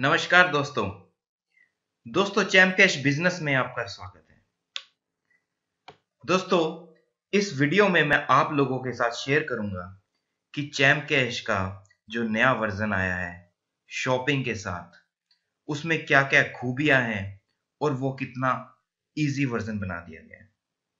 नमस्कार दोस्तों champ cash business में आपका स्वागत है। दोस्तों, इस वीडियो में मैं आप लोगों के साथ शेयर करूंगा कि चैम्प कैश का जो नया वर्जन आया है शॉपिंग के साथ, उसमें क्या क्या खूबियां हैं और वो कितना इजी वर्जन बना दिया गया है।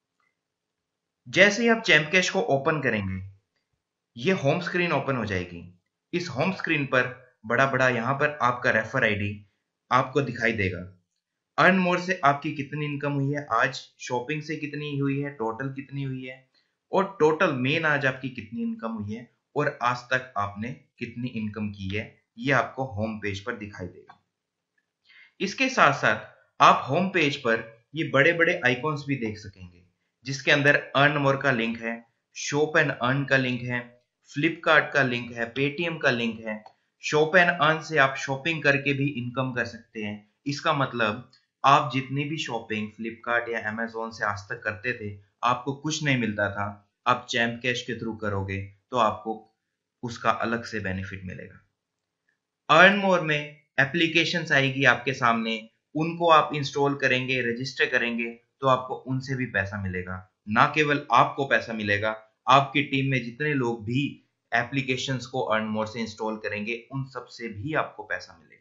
जैसे ही आप चैम्प कैश को ओपन करेंगे, ये होम स्क्रीन ओपन हो जाएगी। इस होम स्क्रीन पर बड़ा यहाँ पर आपका रेफर आईडी आपको दिखाई देगा। अर्न मोर से आपकी कितनी इनकम हुई है, आज शॉपिंग से कितनी हुई है, टोटल कितनी हुई है, और टोटल मेन आज आपकी कितनी इनकम हुई है और आज तक आपने कितनी इनकम की है, ये आपको होम पेज पर दिखाई देगा। इसके साथ साथ आप होम पेज पर ये बड़े बड़े आइकॉन्स भी देख सकेंगे, जिसके अंदर अर्न मोर का लिंक है, शॉप एंड अर्न का लिंक है, फ्लिपकार्ट का लिंक है, पेटीएम का लिंक है। शॉप एंड अर्न से आप शॉपिंग करके भी इनकम कर सकते हैं। इसका मतलब आप जितनी भी शॉपिंग फ्लिपकार्ट या अमेजोन से आज तक करते थे, आपको कुछ नहीं मिलता था, आप चैम्प कैश के थ्रू करोगे तो आपको उसका अलग से बेनिफिट मिलेगा। अर्न मोर में एप्लीकेशंस आएगी आपके सामने, उनको आप इंस्टॉल करेंगे, रजिस्टर करेंगे तो आपको उनसे भी पैसा मिलेगा। ना केवल आपको पैसा मिलेगा, आपकी टीम में जितने लोग भी एप्लीकेशंस को अर्न मोर से इंस्टॉल करेंगे, उन सब से भी आपको पैसा मिलेगा।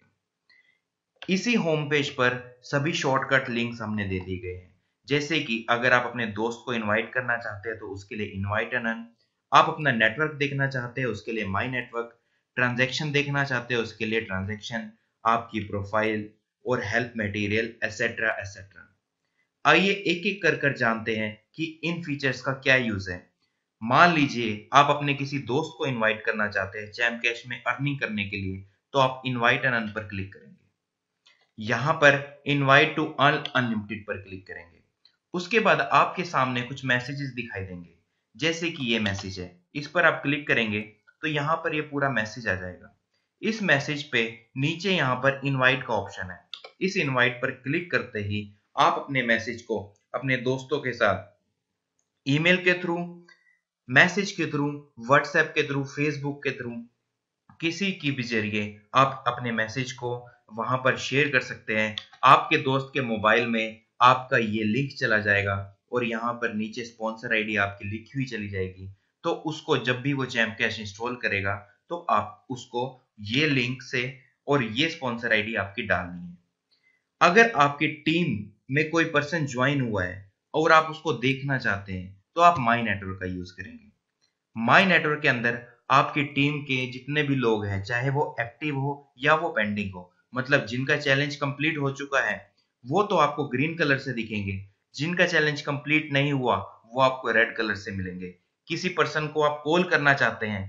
इसी होम पेज पर सभी शॉर्टकट लिंक्स हमने दे दिए गए हैं। जैसे कि अगर आप अपने दोस्त को इनवाइट करना चाहते हैं तो उसके लिए इनवाइट एंड अर्न, आप अपना नेटवर्क देखना चाहते हैं उसके लिए माई नेटवर्क, ट्रांजैक्शन देखना चाहते हैं उसके लिए ट्रांजैक्शन, आपकी प्रोफाइल और हेल्प मटेरियल एसेट्रा एसेट्रा। आइए एक एक कर जानते हैं कि इन फीचर्स का क्या यूज है। मान लीजिए आप अपने किसी दोस्त को इनवाइट करना चाहते हैं चैम्प कैश में अर्निंग करने के लिए, तो आप इनवाइट एंड अर्न पर क्लिक करेंगे। यहां पर इनवाइट टू अर्न अनलिमिटेड पर क्लिक करेंगे। उसके बाद आपके सामने कुछ मैसेजेस दिखाई देंगे, जैसे कि ये मैसेज है, इस पर आप क्लिक करेंगे तो यहाँ पर ये पूरा मैसेज आ जाएगा। इस मैसेज पे नीचे यहाँ पर इनवाइट का ऑप्शन है। इस इनवाइट पर क्लिक करते ही आप अपने मैसेज को अपने दोस्तों के साथ ईमेल के थ्रू, मैसेज के थ्रू, व्हाट्सएप के थ्रू, फेसबुक के थ्रू, किसी की भी जरिए आप अपने मैसेज को वहां पर शेयर कर सकते हैं। आपके दोस्त के मोबाइल में आपका ये लिंक चला जाएगा और यहाँ पर नीचे स्पॉन्सर आईडी आपकी लिखी हुई चली जाएगी। तो उसको जब भी वो चैम्प कैश इंस्टॉल करेगा तो आप उसको ये लिंक से और ये स्पॉन्सर आईडी आपकी डालनी है। अगर आपकी टीम में कोई पर्सन ज्वाइन हुआ है और आप उसको देखना चाहते हैं तो आप माई नेटवर्क का यूज करेंगे। माई नेटवर्क के अंदर आपकी टीम के जितने भी लोग हैं, चाहे वो एक्टिव हो या वो पेंडिंग हो, मतलब जिनका चैलेंज कंप्लीट हो चुका है वो तो आपको ग्रीन कलर से दिखेंगे, जिनका चैलेंज कंप्लीट नहीं हुआ वो आपको रेड कलर से मिलेंगे। किसी पर्सन को आप कॉल करना चाहते हैं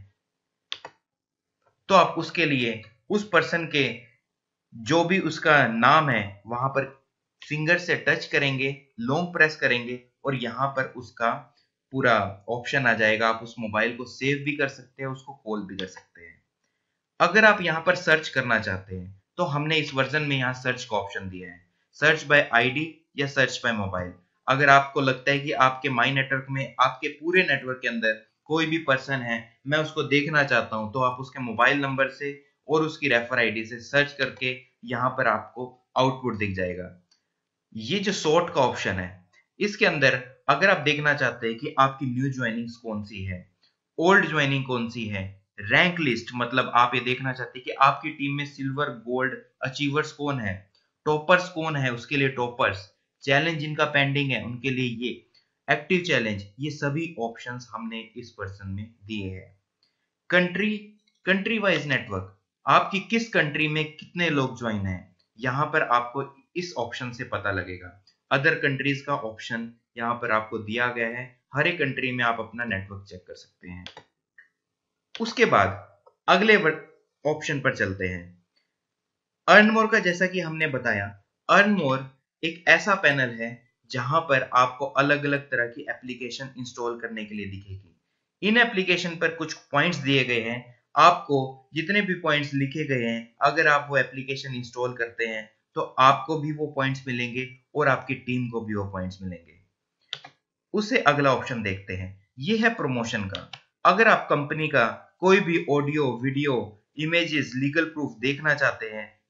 तो आप उसके लिए उस पर्सन के जो भी उसका नाम है वहां पर फिंगर से टच करेंगे, लॉन्ग प्रेस करेंगे और यहाँ पर उसका पूरा ऑप्शन आ जाएगा। आप उस मोबाइल को सेव भी कर सकते हैं, उसको कॉल भी कर सकते हैं। अगर आप यहाँ पर सर्च करना चाहते हैं तो हमने इस वर्जन में यहाँ सर्च का ऑप्शन दिया है, सर्च बाय आईडी या सर्च बाय मोबाइल। अगर आपको लगता है कि आपके माई नेटवर्क में, आपके पूरे नेटवर्क के अंदर कोई भी पर्सन है, मैं उसको देखना चाहता हूं, तो आप उसके मोबाइल नंबर से और उसकी रेफर आईडी से सर्च करके यहाँ पर आपको आउटपुट दिख जाएगा। ये जो सॉर्ट का ऑप्शन है, इसके अंदर अगर आप देखना चाहते हैं कि आपकी न्यू ज्वाइनिंग्स कौन सी है, ओल्ड ज्वाइनिंग कौन सी है, रैंक लिस्ट, मतलब आप ये देखना चाहते हैं कि आपकी टीम में सिल्वर गोल्ड अचीवर्स कौन है, टॉपर्स कौन है, उसके लिए टॉपर्स, चैलेंज जिनका पेंडिंग है उनके लिए ये एक्टिव चैलेंज, ये सभी ऑप्शंस हमने इस पर्सन में दिए हैं। कंट्री वाइज नेटवर्क, आपकी किस कंट्री में कितने लोग ज्वाइन हैं, यहां पर आपको इस ऑप्शन से पता लगेगा। अदर कंट्रीज का ऑप्शन यहां पर आपको दिया गया है, हर एक कंट्री में आप अपना नेटवर्क चेक कर सकते हैं। उसके बाद अगले ऑप्शन पर चलते हैं, अर्न मोर का। जैसा कि हमने बताया, अर्न मोर एक ऐसा पैनल है जहां पर आपको अलग अलग तरह की एप्लीकेशन इंस्टॉल करने के लिए दिखेगी। इन एप्लीकेशन पर कुछ पॉइंट्स दिए गए हैं, आपको जितने भी पॉइंट्स लिखे गए हैं, अगर आप वो एप्लीकेशन इंस्टॉल करते हैं तो आपको भी वो पॉइंट्स मिलेंगे और आपकी टीम को भी वो पॉइंट्स मिलेंगे। उसे अगला ऑप्शन देखते हैं, ये है प्रमोशन का। अगर आप कंपनी का कोई भी audio, video, images, legal proof देखना चाहते हैं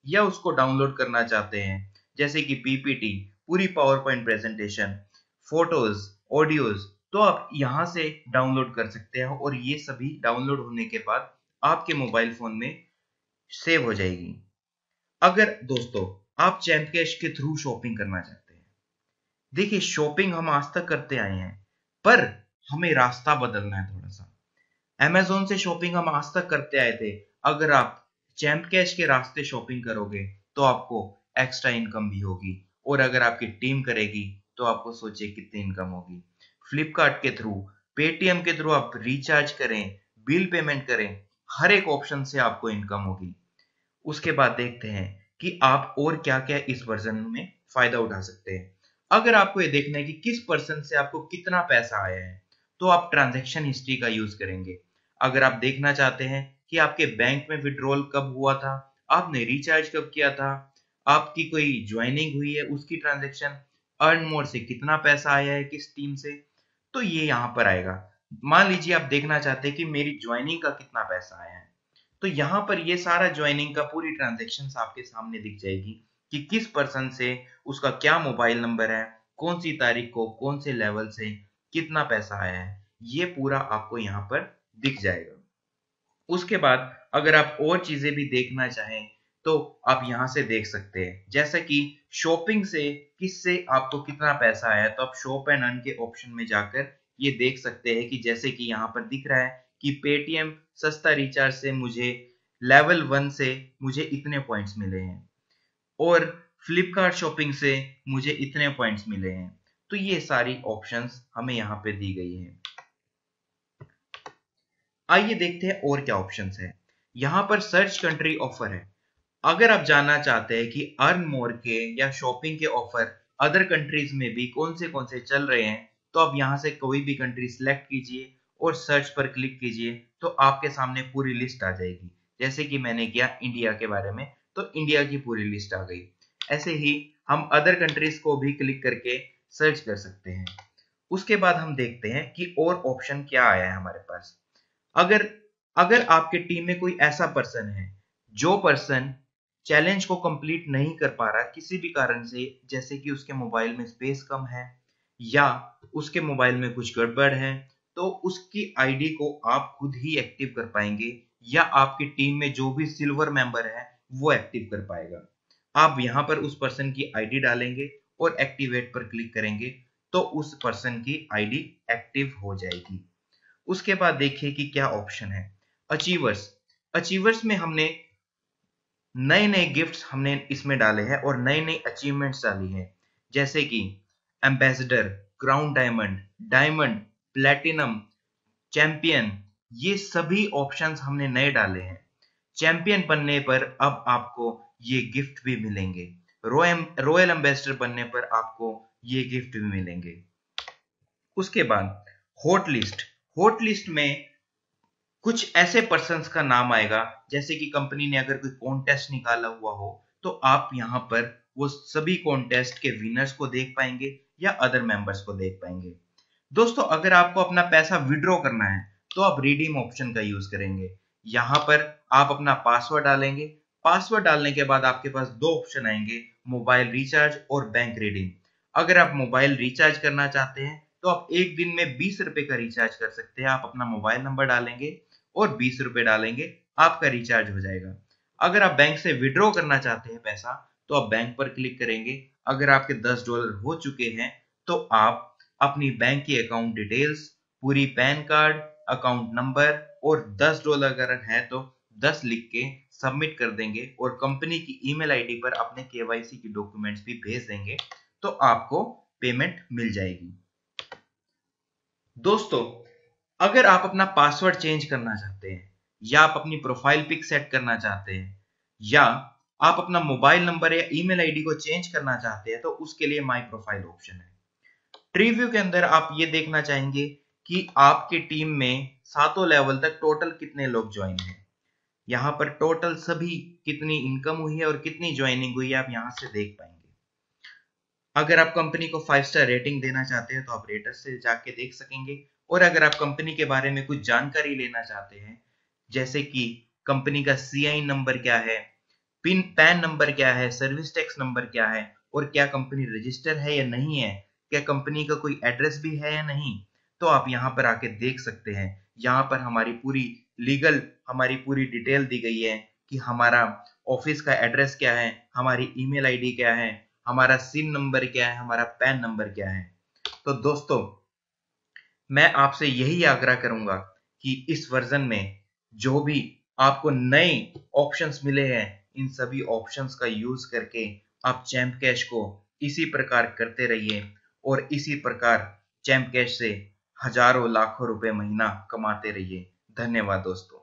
या उसको डाउनलोड करना चाहते हैं, जैसे कि पीपीटी, पूरी power point presentation, photos, audios, तो आप यहाँ से डाउनलोड कर सकते हैं और ये सभी डाउनलोड होने के बाद आपके मोबाइल फोन में सेव हो जाएगी। अगर दोस्तों आप चैंप कैश के थ्रू शॉपिंग करना चाहते हैं, देखिए शॉपिंग हम आज तक करते आए हैं, पर हमें रास्ता बदलना है थोड़ा सा। अमेज़न से शॉपिंग हम आज तक करते आए थे, अगर आप चैंप कैश के रास्ते शॉपिंग करोगे तो आपको एक्स्ट्रा इनकम भी होगी, और अगर आपकी टीम करेगी तो आपको सोचिए कितनी इनकम होगी। फ्लिपकार्ट के थ्रू, पेटीएम के थ्रू आप रिचार्ज करें, बिल पेमेंट करें, हर एक ऑप्शन से आपको इनकम होगी। उसके बाद देखते हैं कि आप और क्या क्या इस वर्जन में फायदा उठा सकते हैं। अगर आपको ये देखना है कि किस पर्सन से आपको कितना पैसा आया है, तो आप ट्रांजैक्शन हिस्ट्री का यूज करेंगे। अगर आप देखना चाहते हैं कि आपके बैंक में विड्रॉल कब हुआ था, आपने रिचार्ज कब किया था, आपकी कोई ज्वाइनिंग हुई है उसकी ट्रांजैक्शन, अर्न मोर से कितना पैसा आया है किस टीम से, तो ये यहाँ पर आएगा। मान लीजिए आप देखना चाहते हैं कि मेरी ज्वाइनिंग का कितना पैसा आया है, तो यहाँ पर ये सारा ज्वाइनिंग का पूरी ट्रांजेक्शन आपके सामने दिख जाएगी कि किस पर्सन से उसका क्या मोबाइल नंबर है, कौन सी तारीख को कौन से लेवल से कितना पैसा आया है, ये पूरा आपको यहाँ पर दिख जाएगा। उसके बाद अगर आप और चीजें भी देखना चाहें तो आप यहाँ से देख सकते हैं, जैसे कि शॉपिंग से किससे आपको कितना पैसा आया, तो आप शॉप एंड अर्न के ऑप्शन में जाकर ये देख सकते हैं कि जैसे कि यहाँ पर दिख रहा है कि पेटीएम सस्ता रिचार्ज से मुझे लेवल 1 से मुझे इतने पॉइंट्स मिले हैं, और फ्लिपकार्ट शॉपिंग से मुझे इतने पॉइंट्स मिले हैं। तो ये सारी ऑप्शंस हमें यहाँ पे दी गई है। आइए देखते हैं और क्या ऑप्शंस है। यहाँ पर सर्च कंट्री ऑफर है। अगर आप जानना चाहते हैं कि अर्न मोर के या शॉपिंग के ऑफर अदर कंट्रीज में भी कौन से चल रहे हैं, तो आप यहाँ से कोई भी कंट्री सिलेक्ट कीजिए और सर्च पर क्लिक कीजिए, तो आपके सामने पूरी लिस्ट आ जाएगी। जैसे कि मैंने किया इंडिया के बारे में, तो इंडिया की पूरी लिस्ट आ गई। ऐसे ही हम अदर कंट्रीज को भी क्लिक करके सर्च कर सकते हैं। उसके बाद हम देखते हैं कि और ऑप्शन क्या आया है हमारे पास। अगर अगर आपके टीम में कोई ऐसा पर्सन है जो पर्सन चैलेंज को कंप्लीट नहीं कर पा रहा किसी भी कारण से, जैसे कि उसके मोबाइल में स्पेस कम है या उसके मोबाइल में कुछ गड़बड़ है, तो उसकी आईडी को आप खुद ही एक्टिव कर पाएंगे या आपकी टीम में जो भी सिल्वर मेंबर है वो एक्टिव कर पाएगा। आप यहाँ पर उस पर्सन की आईडी डालेंगे और एक्टिवेट पर क्लिक करेंगे, तो उस पर्सन की आईडी एक्टिव हो जाएगी। उसके बाद देखिए कि क्या ऑप्शन है। अचीवर्स, अचीवर्स में हमने नए नए गिफ्ट्स हमने इसमें डाले हैं और नई नई अचीवमेंट्स डाली है, जैसे कि ambassador, crown diamond, diamond, platinum, champion, ये सभी ऑप्शंस हमने नए डाले हैं। चैंपियन बनने पर अब आपको ये गिफ्ट भी मिलेंगे, रॉयल एम्बेसडर बनने पर आपको ये गिफ्ट भी मिलेंगे। उसके बाद हॉट लिस्ट, हॉट लिस्ट में कुछ ऐसे पर्सन्स का नाम आएगा, जैसे कि कंपनी ने अगर कोई कॉन्टेस्ट निकाला हुआ हो, तो आप यहाँ पर वो सभी कॉन्टेस्ट के विनर्स को देख पाएंगे या अदर मेंबर्स को देख पाएंगे। दोस्तों अगर आपको अपना पैसा विड्रॉ करना है तो आप रिडीम ऑप्शन का यूज करेंगे। यहाँ पर आप अपना पासवर्ड डालेंगे, पासवर्ड डालने के बाद आपके पास दो ऑप्शन आएंगे, मोबाइल रिचार्ज और बैंक रिडीम। अगर आप मोबाइल रिचार्ज करना चाहते हैं तो आप एक दिन में 20 रुपए का रिचार्ज कर सकते हैं। आप अपना मोबाइल नंबर डालेंगे और 20 रुपए डालेंगे, आपका रिचार्ज हो जाएगा। अगर आप बैंक से विड्रॉ करना चाहते हैं पैसा, तो आप बैंक पर क्लिक करेंगे। अगर आपके $10 हो चुके हैं तो आप अपनी बैंक की अकाउंट डिटेल्स, पूरी पैन कार्ड, अकाउंट नंबर और $10 अगर है तो 10 लिख के सबमिट कर देंगे और कंपनी की ईमेल आईडी पर अपने केवाईसी की डॉक्यूमेंट्स भी भेज देंगे, तो आपको पेमेंट मिल जाएगी। दोस्तों अगर आप अपना पासवर्ड चेंज करना चाहते हैं या आप अपनी प्रोफाइल पिक सेट करना चाहते हैं या आप अपना मोबाइल नंबर या ईमेल आईडी को चेंज करना चाहते हैं, तो उसके लिए माय प्रोफाइल ऑप्शन है। ट्रीव्यू के अंदर आप ये देखना चाहेंगे कि आपकी टीम में सातों लेवल तक टोटल कितने लोग ज्वाइन हैं। यहाँ पर टोटल सभी कितनी इनकम हुई है और कितनी ज्वाइनिंग हुई है आप यहाँ से देख पाएंगे। अगर आप कंपनी को 5 स्टार रेटिंग देना चाहते हैं तो आप रेटर से जाके देख सकेंगे, और अगर आप कंपनी के बारे में कुछ जानकारी लेना चाहते हैं, जैसे कि कंपनी का CI नंबर क्या है, पैन नंबर क्या है, सर्विस टैक्स नंबर क्या है, और क्या कंपनी रजिस्टर है या नहीं है, क्या कंपनी का कोई एड्रेस भी है या नहीं, तो आप यहाँ पर आके देख सकते हैं। यहाँ पर हमारी पूरी डिटेल दी गई है कि हमारा ऑफिस का एड्रेस क्या है, हमारी ईमेल आईडी क्या है, हमारा सिम नंबर क्या है, हमारा पैन नंबर क्या है। तो दोस्तों, मैं आपसे यही आग्रह करूंगा कि इस वर्जन में जो भी आपको नए ऑप्शंस मिले हैं, इन सभी ऑप्शंस का यूज करके आप चैंप कैश को इसी प्रकार करते रहिए और इसी प्रकार चैंप कैश से हजारों लाखों रुपए महीना कमाते रहिए। धन्यवाद दोस्तों।